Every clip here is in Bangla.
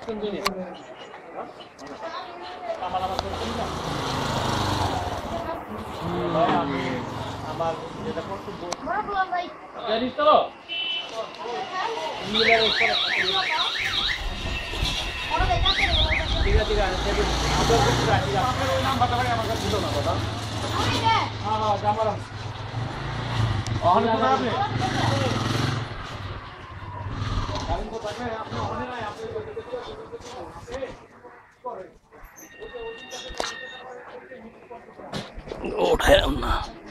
কোন জিনিস আমার আমার ভাই আমি আমার যেটা কর্তব্য জানিস তো মিলার উপর ঠিক আছে আমরা কিছু রাখি আপনার ওই নাম্বারটা ভাই আমার কাছে দিল না দাদা হ্যাঁ হ্যাঁ জামারাম ওখানে তো আপনি কারণ তো থাকে আপনি ওখানে নাই আপনি ওঠাইলাম না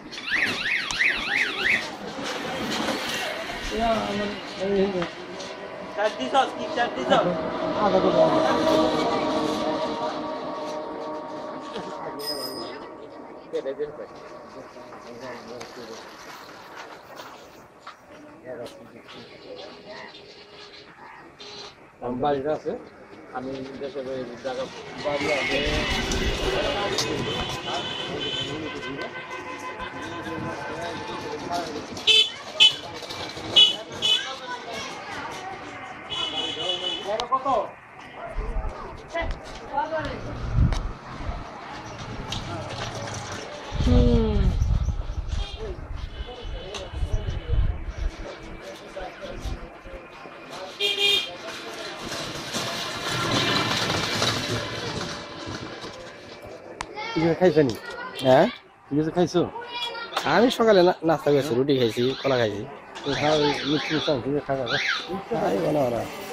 বাড়িটা আছে আমি দেশে জায়গা বাড়ি আছে কত খাইছো নি হ্যাঁ কিছু খাইছো আমি সকালে নাস্তা করেছি রুটি খাইছি কলা খাইছি মিষ্টি খাওয়া খাওয়া